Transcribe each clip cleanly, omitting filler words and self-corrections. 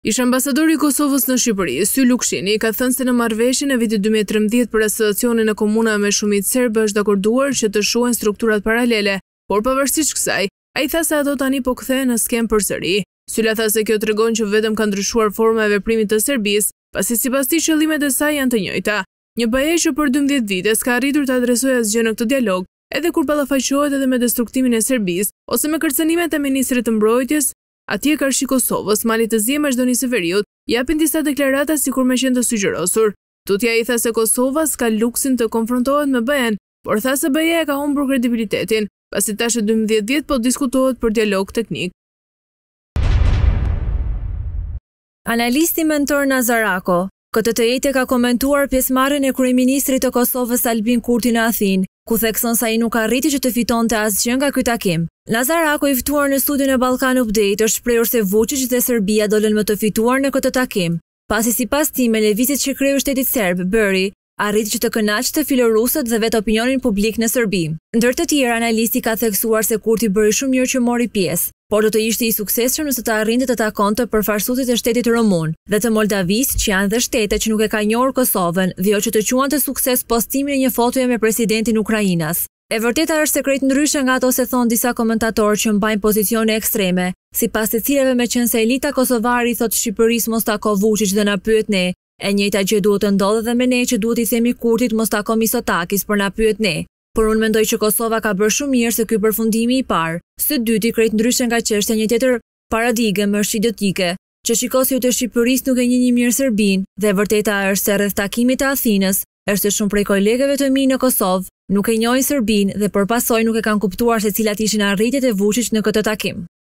Ish ambasadori i Kosovës në Shqipëri, Sy Lukshini, ka thënë se në marrëveshjen e vitit 2013 për asociacionin e komuna me shumicë serbe është dakorduar që të shuhen strukturat paralele, por pavarësisht kësaj, ai tha se ato tani po kthehen në skem përsëri. Syla tha se kjo tregon që vetëm ka ndryshuar forma e veprimit të Serbisë, pasi sipas tij qëllimet e saj janë të njëjta. Një BE që për 12 vite s'ka arritur të adresojë asgjë në këtë dialog, edhe kur ballafaqohet edhe me destruktimin e Serbisë ose me kërcënimet e ministrit të mbrojtjes, atje Karshi Kosovës, mali të zi Maqedoni Veriut, japin disa deklarata sikur me qenë të sugjerosur. Tutja i tha se Kosova s'ka luksin të konfrontohet me BE-n, por tha se BE e ka humbur kredibilitetin, pasi tash 12 vjet po diskutohet për dialog teknik. Analisti mentor Nazarako, këtë të jetë ka komentuar pjesëmarrjen e kryeministrit të Kosovës Albin Kurti në Athinë, ku thekson se ai nuk arriti që të fitonte asgjë nga ky takim. Nazarako, i ftuar në studion e Ballkan Update, është shprehur se Vučić dhe Serbia dolën më të fituar në këtë takim, pasi sipas tij me lëvizjet që kreu shtetit serb bëri, arriti që të kënaqte filorusët dhe vetë opinionin publik në Serbi. Ndër të tjerë, analisti ka theksuar se Kurti bëri shumë mirë që mori pjesë, por do të ishte i suksesshëm nëse të arrinte të takonte përfaqësuesit e shtetit rumun dhe të Moldavisë, që janë dhe shtete që nuk e ka njohur Kosovën, dhe jo që të quante sukses postimin e një fotoje me presidentin Ukrainas. E vërteta është se krejt ndryshe nga ato se thonë disa komentatorë që mbajnë pozicione ekstreme, sipas të cilave me qenë se elita kosovare i thotë Shqipërisë mos tako Vučić dhe na pyet ne, e njëjta gjë duhet të ndodhë dhe me ne që duhet i themi Kurtit mos tako Mitsotakis për na pyet ne. Por unë mendoj që Kosova ka bërë shumë mirë se ky përfundimi i parë. Së dyti, krejt ndryshe nga çështja një tjetër paradigme është idiotike, që shikosiut e Shqipërisë nuk e njihin mirë Serbinë, dhe vërteta është se rreth takimit të Athinës, është se shumë prej kolegëve të mi në Kosovë nuk e njohin Serbinë dhe përpasoj nuk e kanë kuptuar se cilat ishin arritjet e Vučić në këtë takim.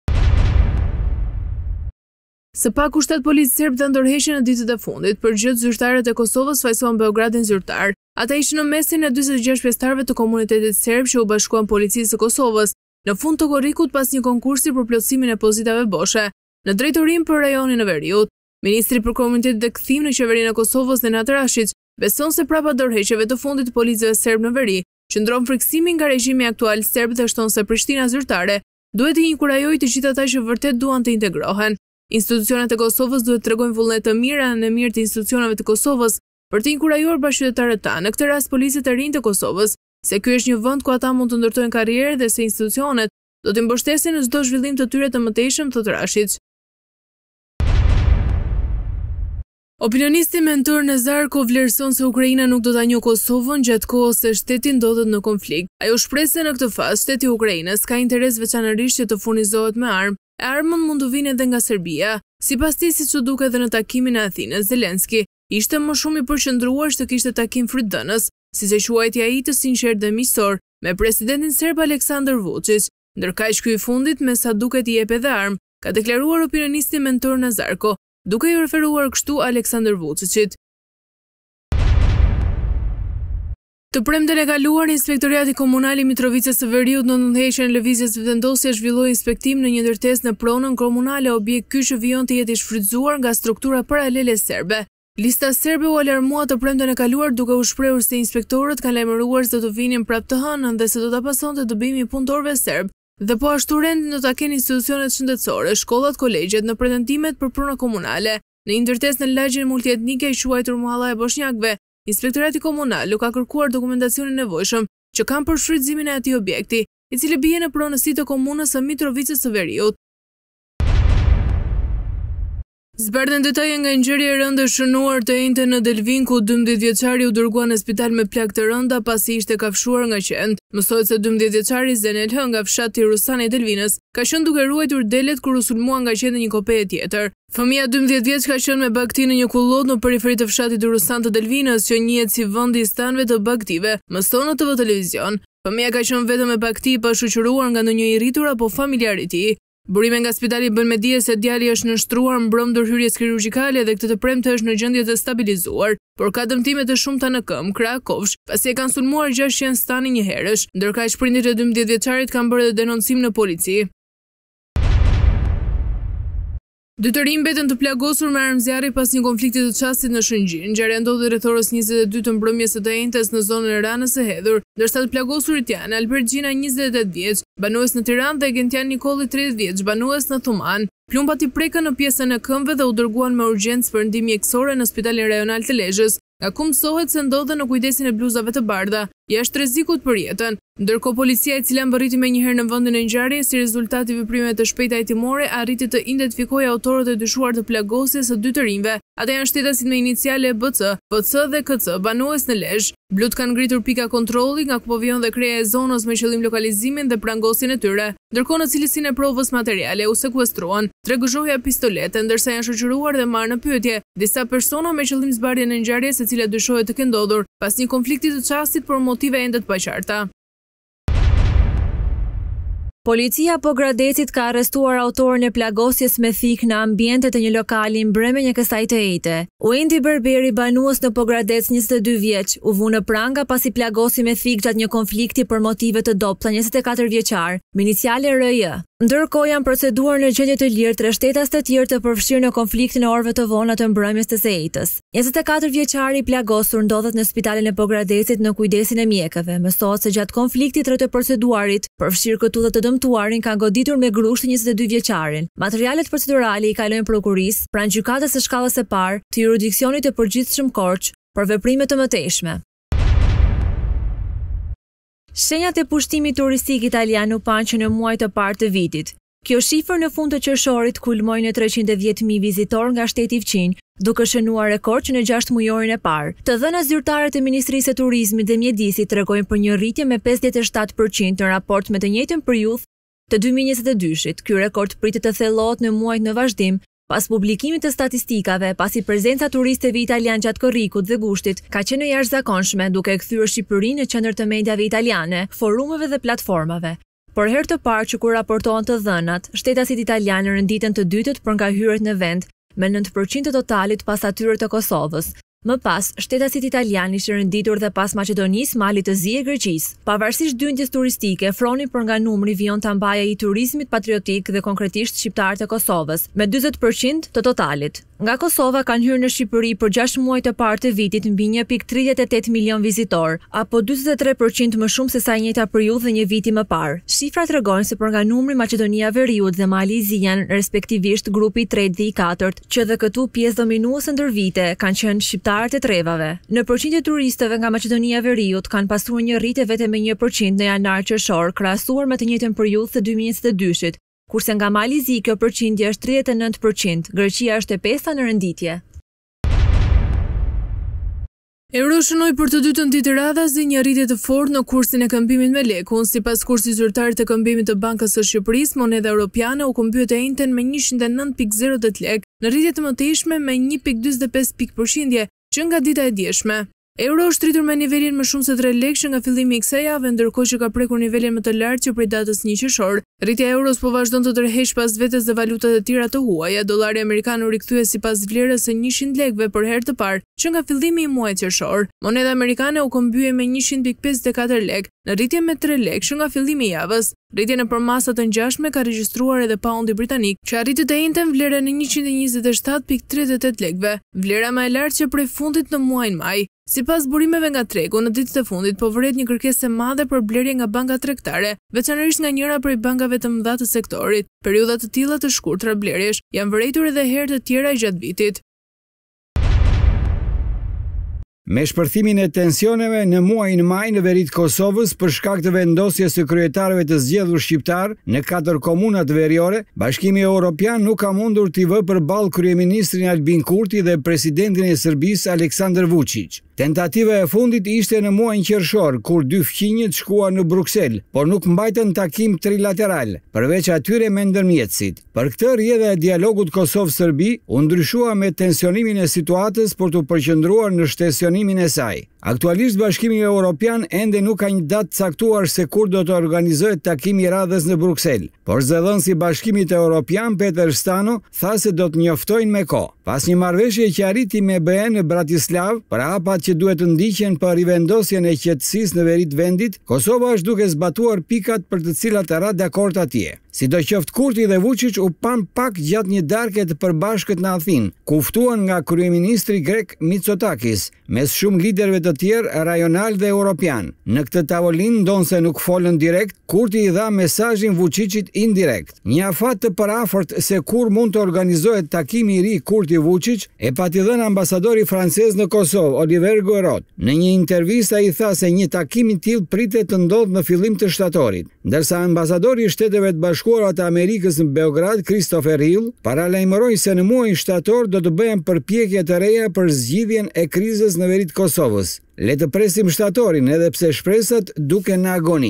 Së paku shtat polic serb të ndërheqën në ditët e fundit për gjithë zyrtarët e Kosovës fajsuan Beogradin zyrtar. Ata ishin në mesin e 46 pjesëtarëve të komunitetit serb që u bashkuan policisë së Kosovës në fund të korrikut pas një konkursi për plotësimin e pozitave boshe në drejtorim për rajonin e Veriut. Ministri për komunitet dhe kthim në qeverinë e Kosovës Nenad Rashić beson se prapa ndërheqjeve të fundit të policëve serb në veri qëndron friksimin nga regjimi aktual serb dhe shton se Prishtina zyrtare duhet të inkurajojë të gjithë ata që vërtet duan të integrohen. Institucionet e Kosovës duhet të tregojnë vullnet të mira në mirë të institucioneve të Kosovës për të inkurajuar bashkëqytetarët tanë, në këtë rast policët e rinj të Kosovës, se ky është një vend ku ata mund të ndërtojnë karrierë dhe se institucionet do të mbështesin në çdo zhvillim të tyre të mëtejshëm, thotë Rashić. Opinionisti mentor Nazarko vlerëson se Ukraina nuk do ta njohë Kosovën gjatë kohës se shteti ndodhet në konflikt. Ajo shpreh se në këtë fazë shteti i Ukrainës ka interes veçanërisht që të furnizohet me armë. Armën mund të vinë edhe nga Serbia. Sipas tij, siç u duket edhe në takimin e Athinës, Zelenski ishte më shumë i përqendruar të kishte takim frytdënës, siç e quajti ai të sinqert dhe miqësor, me presidentin serb Aleksandar Vučić. Ndërkaq ky i fundit me sa duket i jep edhe armë, ka deklaruar opinionisti mentor Nazarko, duke i referuar kështu Aleksandar Vučićit. Të premten e kaluar, Inspektorati Komunal i Mitrovicës së Veriut në ndërheqjen e lëvizjes vendosje zhvilloi inspektim në një ndërtesë në pronën komunale, objekt ky që vijon të jetë i shfrytzuar nga struktura paralele serbe. Lista serbe u alarmua të premten e kaluar duke u shprehur se inspektorët kanë lajmëruar se do të vinin prapë të hënën dhe se do ta pasonte dëbimi i punëtorëve serb. Dhe po ashtu rendin do ta kenë institucionet shëndetësore, shkollat, kolegjet në pretentimet për prona komunale. Në një ndërtesë në lagjen multietnike i quajtur Muhalla e Bosnjakëve, Inspektorati Komunal u ka kërkuar dokumentacionin nevojshëm që kanë për shfrytëzimin e atij objekti, i cili bie në pronësi të komunës së Mitrovicës së Veriut. Zbardhen detaje nga një ngjarje e rëndë e shënuar të njëjtë në Delvin, ku 12 vjeçari u dërguar në spital me plagë të rënda pasi ishte kafshuar nga qend. Mësohet se 12 vjeçari Zenel H nga fshati Rusani i Delvinës ka qenë duke ruajtur delet kur u sulmua nga qendi një kopeje tjetër. Fëmia 12 vjeç ka qenë me bagti në një kullot në periferi të fshatit Rusan të Delvinës, që njihet si vendi i stanëve të bagtive, mëson në TV televizion. Fëmia ka qenë vetëm me bagti pa shoqëruar nga ndonjë i rritur apo familjar i tij. Burime nga spitali bën me dije se djali është nënshtruar mbrëm ndërhyrjes kirurgjikale dhe këtë të premte është në gjendje të stabilizuar, por ka dëmtime të shumta në këmbë, krah, kofsh, pasi e kanë sulmuar 6 qen stani një herësh, ndërkaq prindërit e 12 vjeçarit kanë bërë denoncim në polici. Dy të rinj mbeten të plagosur me armëzjarri pas një konflikti të çastit në Shëngjin. Ngjarja ndodhi rreth orës 22 të mbrëmjes së njëjtës në zonën e Ranës së Hedhur, ndërsa të plagosurit janë Albert Gjina, 28 vjeç, banues në Tiranë, dhe Gentian Nikolli, 30 vjeç, banues në Thuman. Plumbat i prekën në pjesën e këmbëve dhe u dërguan me urgjencë për ndihmë mjekësore në Spitalin Rajonal të Lezhës, nga ku mësohet se ndodhen në kujdesin e bluzave të bardha, jashtë rrezikut për jetën. Ndërkohë policia e cila mbërriti menjëherë në vendin e ngjarjes si rezultat i veprimeve të shpejta hetimore arriti të identifikojë autorët e dyshuar të plagosjes së dy të rinjve. Ata janë shtetasit me iniciale BC, PC dhe KC, banues në Lezhë. Blut kanë ngritur pika kontrolli nga ku po vijon dhe kreja e zonës me qëllim lokalizimin dhe prangosjen e tyre. Ndërkohë në cilësinë e provës materiale u sekuestruan 3 gëzhoja pistolete, ndërsa janë shoqëruar dhe marrë në pyetje disa persona me qëllim zbardhjen e ngjarjes e cila dyshohet të kenë ndodhur pas një konflikti të çastit për motive ende të paqarta. Policia po Gradecit ka arrestuar autorin e plagosjes me thik në ambientet e një lokali mbrëmje kësaj të ejte. Uendi Berberi, banues në Pogradec 22 vjeç, u vu në pranga pasi plagosi me thik gjatë një konflikti për motive të dobta 24 vjeçar, me iniciale RJ. Ndërkohë janë proceduar në gjendje të lirë 3 shtetas të tjerë të përfshirë në konfliktin e orëve të vona të mbrëmjes të Sejtës. 24 vjeçari i plagosur ndodhet në spitalin e Pogradecit në kujdesin e mjekëve. Mësohet se gjatë konfliktit 3 të proceduarit, përfshirë këtu dhe të dëmtuarin, kanë goditur me grushti 22 vjeçarin. Materialet procedurale i kalojnë prokurisë pranë gjykatës së shkallës së parë të jurisdiksionit të përgjithshëm Korç për veprime të mëtejshme. Shenjat e pushtimit turistik italian u panë që në muajt të parë të vitit. Kjo shifër në fund të qershorit kulmoi në 310.000 vizitor nga shteti fqinj, duke shënuar rekord që në 6 mujorin e parë. Të dhënat zyrtare të Ministrisë së Turizmit dhe Mjedisit tregojnë për një rritje me 57% në raport me të njëjtën periudhë të 2022-shit. Ky rekord pritet të thellohet në muajt në vazhdim, pas publikimit të statistikave, pasi prezenca turistëve italian gjatë korrikut dhe gushtit ka qenë e jashtëzakonshme, duke kthyer Shqipërinë në qendër të mediave italiane, forumeve dhe platformave. Por herë të parë që kur raportohen të dhënat, shtetasit italianë renditen të dytët për nga hyrjet në vend, me 9% të totalit pas atyre të Kosovës. Më pas, shtetasit italian ishin renditur dhe pas Maqedonisë, Malit të Zi e Greqisë. Pavarësisht dyndjes turistike, froni për nga numri vijon të ambaja i turizmit patriotik dhe konkretisht shqiptarët e Kosovës, me 40% të totalit. Nga Kosova kanë hyrë në Shqipëri për 6 muaj të parë të vitit mbi 1.38 milion vizitor, apo 43% më shumë se sa njëjta periudhë një viti më parë. Shifrat tregojnë se për nga numri Maqedonia Veriut dhe Mali i Zi janë respektivisht grupi i 3 dhe i 4, që dhe këtu pjesë dominuese ndër vite kanë qenë shqiptarët e trevave. Në përqindje turistëve nga Maqedonia Veriut kanë pasur një rritje vetëm me 1% në janar-qershor, krahasuar me të njëjtën periudhë të 2022-shit. Kurse nga Mali i Zi kjo përqindje është 39%, Greqia është e 5-ta në renditje. Euro shënoi për të dytën ditë radhës dhe një rritje të fortë në kursin e këmbimit me lekun. Sipas kursit zyrtar të këmbimit të Bankës së Shqipërisë, monedha europiane u këmbye të njëjtën me 109.08 lekë, në rritje të mëtejshme me 1.45 pikë përqindje që nga dita e dieshme. Euro është rritur me nivelin më shumë se 3 lekë që nga fillimi i kësaj jave, ndërkohë që ka prekur nivelin më të lartë që prej datës 1 qershor. Rritja e euros po vazhdon të tërheqë pas vetes dhe valutat e tjera të huaja. Dollari amerikan u rikthye sipas vlerës së 100 lekëve për herë të parë që nga fillimi i muajit qershor. Monedha amerikane u këmbye me 100.54 lekë, në rritje me 3 lekë që nga fillimi i javës. Rritjen e përmasat të ngjashme ka regjistruar edhe paundi britanik, që arriti të njëjtën vlerë në 127.38 lekëve, vlera më e lartë që prej fundit në muajin maj. Sipas burimeve nga tregu, në ditët e fundit po vëret një kërkesë e madhe për blerje nga bankat tregtare, veçanërisht nga njëra prej bankave të mëdha të sektorit. Periudha të tilla të shkurtra blerjesh janë vërejtur edhe herë të tjera gjatë vitit. Me shpërthimin e tensioneve në muajin maj në veri të Kosovës për shkak të vendosjes së kryetarëve të zgjedhur shqiptar në 4 komuna të veriore, Bashkimi Evropian nuk ka mundur t'i vë përballë kryeministrin Albin Kurti dhe presidentin e Serbisë Aleksandar Vučić. Tentativa e fundit ishte në muajin qershor, kur 2 fqinjët shkuan në Bruksel, por nuk mbajtën takim trilateral, përveç atyre me ndërmjetësit. Për këtë rrjedha e dialogut Kosovë-Serbi u ndryshua me tensionimin e situatës për të përqendruar në shtesionimin e saj. Aktualisht Bashkimi Evropian ende nuk ka një datë caktuar se kur do të organizohet takimi i radhës në Bruksel, por zëdhënësi i Bashkimit Evropian Peter Stano tha se do të njoftojnë me kohë. Pas një marrëveshje që arriti me BE në Bratislav për hapat që duhet të ndiqen për rivendosjen e qetësisë në veri të vendit, Kosova është duke zbatuar pikat për të cilat ra dakord atje. Sidoqoftë Kurti dhe Vučić u pan pak gjatë një darke të përbashkët në Athinë, ku u ftuan nga kryeministri grek Mitsotakis, mes shumë liderëve të tjerë rajonal dhe europian. Në këtë tavolinë ndonse nuk folën direkt, Kurti i dha mesazhin Vučićit indirekt. Një afat të parafort se kur mund të organizohet takimi i ri Kurti-Vučić e pati dhënë ambasadori francez në Kosovë, Oliver Goerot. Në një intervistë ai tha se një takim i tillë pritet të ndodhë në fillim të shtatorit, ndërsa ambasadori i Shteteve të Bashkuara të Amerikës në Beograd, Christopher Hill, paralajmëroi se në muajin shtator do të bëhen përpjekje të reja për zgjidhjen e krizës në veri të Kosovës. Le të presim shtatorin, edhe pse shpresat duken në agoni.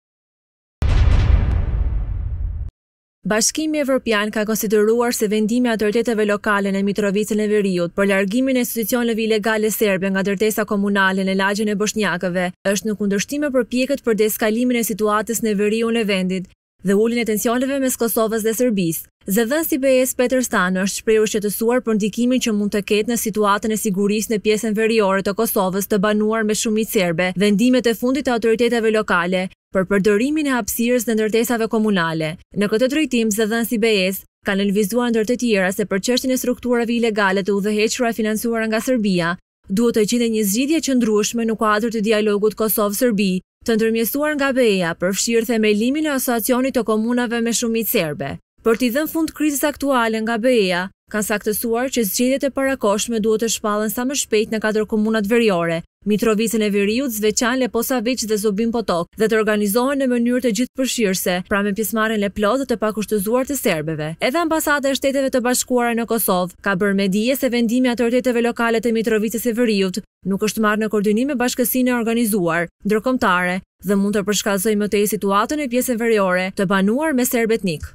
Bashkimi Evropian ka konsideruar se vendimi i autoriteteve lokale në Mitrovicën e Veriut për largimin e institucioneve ilegale serbe nga ndërtesa komunale në lagjen e Boshnjakëve është në kundërshtim me përpjekjet për deeskalimin e situatës në veriun e vendit dhe uljen e tensioneve mes Kosovës dhe Serbisë. Zëdhënësi i BE-s Peter Stano është shprehur shqetësuar për ndikimin që mund të ketë në situatën e sigurisë në pjesën veriore të Kosovës të banuar me shumicë serbe, vendimet e fundit të autoriteteve lokale për përdorimin e hapësirës në ndërtesave komunale. Në këtë drejtim, zëdhënësi i BE-s ka nënvizuar ndër të tjera se për çështjen e strukturave ilegale të udhëhequra e financuara nga Serbia, duhet të gjendet një zgjidhje qëndrueshme në kuadër të dialogut Kosovë-Serbi, të ndërmjetësuar nga BE-ja, përfshirë themelimin e asociacionit të komunave me shumicë serbe. Për t'i dhënë fund krizës aktuale nga BE-ja, kanë saktësuar që zgjedhjet e parakohshme duhet të shpallen sa më shpejt në 4 komunat veriore, Mitrovicën e Veriut, Zveçan, Leposavić dhe Zubin Potok, dhe të organizohen në mënyrë të gjithëpërfshirëse, pra me pjesëmarrjen e plotë të pakushtëzuar të serbeve. Edhe ambasada e Shteteve të Bashkuara në Kosovë ka bërë me dije se vendimi i autoriteteve lokale të Mitrovicës së Veriut nuk është marrë në koordinim me bashkësinë e organizuar ndërkombëtare dhe mund të përshkallësojë më tej situatën e pjesën veriore të banuar me serb etnik.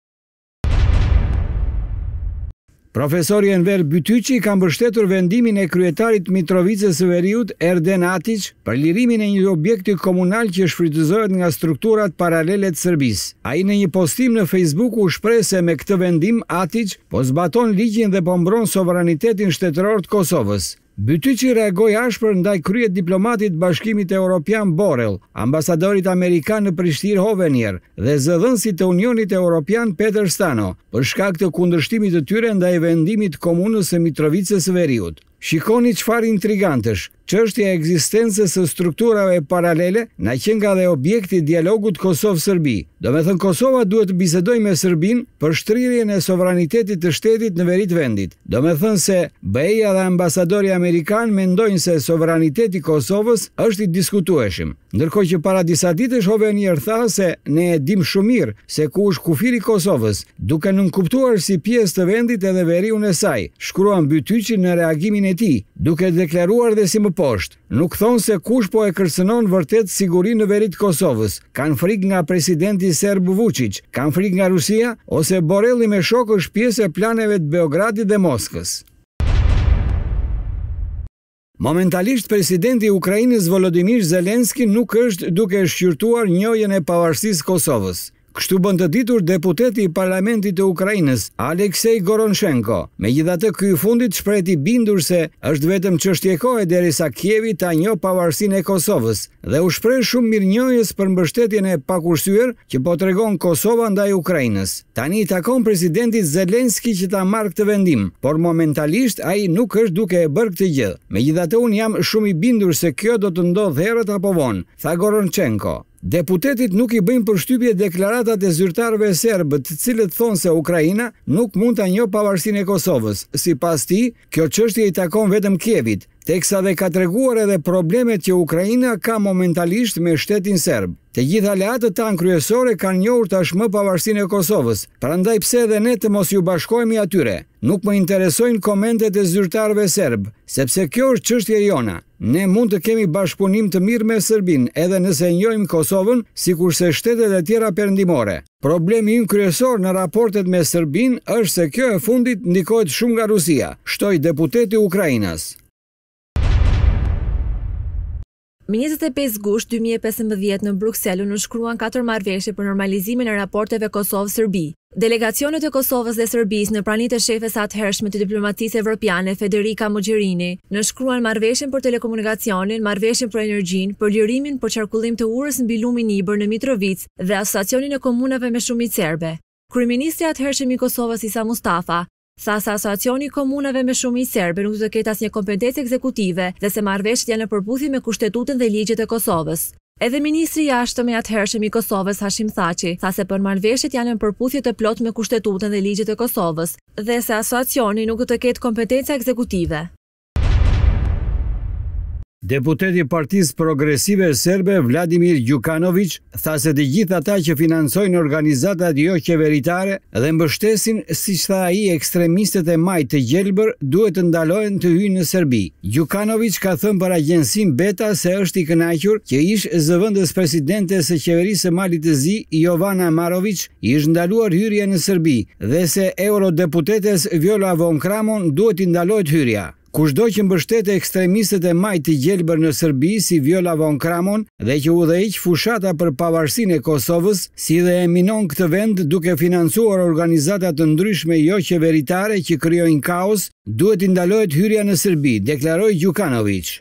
Profesori Enver Bytyqi ka mbështetur vendimin e kryetarit Mitrovicës së Veriut Erden Atić për lirimin e një objekti komunal që shfrytëzohet nga strukturat paralele të Serbisë. Ai në një postim në Facebook u shpreh se me këtë vendim Atić po zbaton ligjin dhe po mbron sovranitetin shtetëror të Kosovës. Bytyqi reagoi ashpër ndaj kryet diplomatit Bashkimit Evropian Borrell, ambasadorit amerikan në Prishtinë Hovenier dhe zëdhënësit të Unionit Evropian Peter Stano për shkak të kundërshtimit të tyre ndaj vendimit të komunës së Mitrovicës së Veriut. Shikoni çfarë intrigantësh. Çështja e ekzistencës së strukturave paralele na qen nga dhe objekti i dialogut Kosovë-Serbi. Domethënë Kosova duhet të bisedojë me Serbinë për shtrirjen e sovranitetit të shtetit në veri të vendit. Domethënë se BE-ja dhe ambasadori amerikan mendojnë se sovraniteti i Kosovës është i diskutueshëm. Ndërkohë që para disa ditësh Hovenier tha se ne e dim shumë mirë se ku është kufiri i Kosovës, duke nënkuptuar si pjesë të vendit edhe veriun e saj, shkruan Bytyqi në reagimin e tij, duke deklaruar dhe si më poshtë. Nuk thonë se kush po e kërcënon vërtet sigurinë në veri të Kosovës. Kanë frikë nga presidenti serb Vučić, kanë frikë nga Rusia ose Borrelli me shok është pjesë e planeve të Beogradit dhe Moskës. Momentalisht presidenti i Ukrainës Volodymyr Zelensky nuk është duke shqyrtuar njohjen e pavarësisë Kosovës. Kështu bën të ditur deputeti i Parlamentit të Ukrainës, Aleksej Goronchenko. Megjithatë, ky i fundit shpreh i bindur se është vetëm çështje kohe derisa Kievi ta njohë pavarësinë e Kosovës dhe u shpreh shumë mirënjohjes për mbështetjen e pakursyer që po tregon Kosova ndaj Ukrainës. Tani i takon presidentit Zelensky që ta marrë këtë vendim, por momentalisht ai nuk është duke e bërë këtë gjë. Megjithatë, unë jam shumë i bindur se kjo do të ndodhë herët apo vonë, tha Goronchenko. Deputetit nuk i bëjnë përshtypje deklaratat e zyrtarëve serbë, të cilët thonë se Ukraina nuk mund ta njohë pavarësinë e Kosovës. Sipas tij, kjo çështje i takon vetëm Kievit, teksa dhe ka treguar edhe problemet që Ukraina ka momentalisht me shtetin serb. Të gjitha aleatët tanë kryesore kanë njohur tashmë pavarësinë e Kosovës, prandaj pse edhe ne të mos ju bashkohemi atyre. Nuk më interesojnë komentet e zyrtarëve serb, sepse kjo është çështja jona. Ne mund të kemi bashkëpunim të mirë me Serbinë, edhe nëse e njohim Kosovën, sikurse shtetet e tjera perëndimore. Problemi ynë kryesor në raportet me Serbinë është se kjo e fundit ndikohet shumë nga Rusia, shtoi deputeti i Ukrainës. Me 25 gusht 2015 në Bruksel u shkruan 4 marrëveshje për normalizimin e raporteve Kosovë-Serbi. Delegacionet e Kosovës dhe Serbisë në praninë e shefes së atëhershme të diplomacisë evropiane Federica Mogherini nënshkruan marrëveshjen për telekomunikacionin, marrëveshjen për energjinë, për lirimin për qarkullim të urës mbi lumin Ibër në Mitrovic dhe asociacionin e komunave me shumicë serbe. Kryeministri i atëhershëm i Kosovës Isa Mustafa sa asociacioni i komunave me shumicë serbe nuk do të ketë asnjë kompetencë ekzekutive dhe se marrëveshjet janë në përputhje me kushtetutën dhe ligjet e Kosovës. Edhe ministri i jashtëm i atëhershëm i Kosovës Hashim Thaçi tha se për marrëveshjet janë në përputhje të plotë me kushtetutën dhe ligjet e Kosovës dhe se asociacioni nuk do të ketë kompetenca ekzekutive. Deputeti i Partisë Progresive Serbe Vladimir Gjukanović tha se të gjithë ata që financojnë organizatat jo qeveritare dhe mbështesin, siç tha ai, ekstremistët e majt të gjelbër, duhet të ndalohen të hyjnë në Serbi. Gjukanović ka thënë për agjensinë Beta se është i kënaqur që ish zëvendës presidente së qeverisë së Malit të Zi, Jovana Marović, i është ndaluar hyrja në Serbi dhe se eurodeputetes Viola von Kramon duhet i ndalohet hyrja. Kushdo që mbështet ekstremistët e majt të gjelbër në Serbi si Viola von Kramon dhe që udhëheq fushata për pavarësinë e Kosovës, si dhe e minon këtë vend duke financuar organizata të ndryshme jo qeveritare që krijojnë kaos, duhet i ndalohet hyrja në Serbi, deklaroi Gjukanović.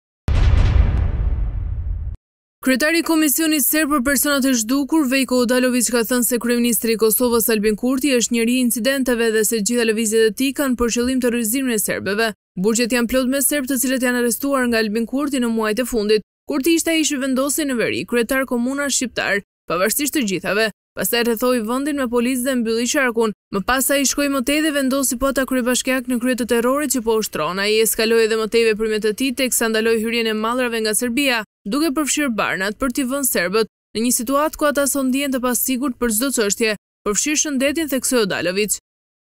Kryetari i Komisionit Serb për Personat e Zhdukur, Veljko Odalović, ka thënë se kryeministri i Kosovës Albin Kurti është njeri i incidenteve dhe se gjitha lëvizjet e tij kanë për qëllim terrorizimin e serbëve. Burgjet janë plot me serb të cilët janë arrestuar nga Albin Kurti në muajt e fundit. Kurti ishte ai që vendosi në veri kryetar komunar shqiptar, pavarësisht të gjithave. Pastaj rrethoi vendin me policë dhe mbylli qarkun. Më pas ai shkoi më tej dhe vendosi pota kryebashkiak në krye të terrorit që po ushtron. Ai eskaloi edhe më tej veprimet e tij teksa ndaloi hyrjen e mallrave nga Serbia, duke përfshirë barnat për t'i vënë serbët në një situatë ku ata son ndihen të pasigurt për çdo çështje, përfshirë shëndetin, theksoi Odalović.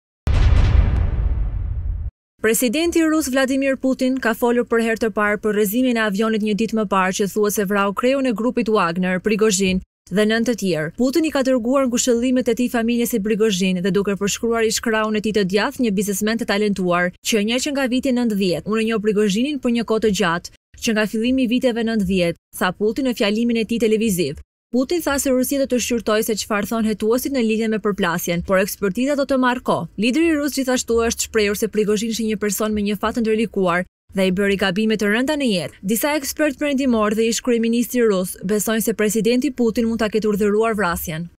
Presidenti rus Vladimir Putin ka folur për herë të parë për rrezimin e avionit një ditë më parë që thuhet se vrau kreun e grupit Wagner, Prigozhin dhe 9 të tjerë. Putin i ka dërguar ngushëllimet e tij familjes së Prigozhin dhe duke përshkruar ish-krahun e tij të djathtë, një biznesmen të talentuar, që njeh që nga viti 90, unë njoh Prigozhinin për një kohë të gjatë, që nga fillimi i viteve 90, tha Putin në fjalimin e tij televiziv. Putin tha se Rusia do të shqyrtojë se çfarë thon hetuesit në lidhje me përplasjen, por ekspertiza do të marrë kohë. Lideri rus gjithashtu është shprehur se Prigozhin është një person me një fat të ndërlikuar dhe i bëri gabime të rënda në jetë. Disa ekspertë perëndimor dhe ish kryeministri rus besojnë se presidenti Putin mund ta ketë urdhëruar vrasjen.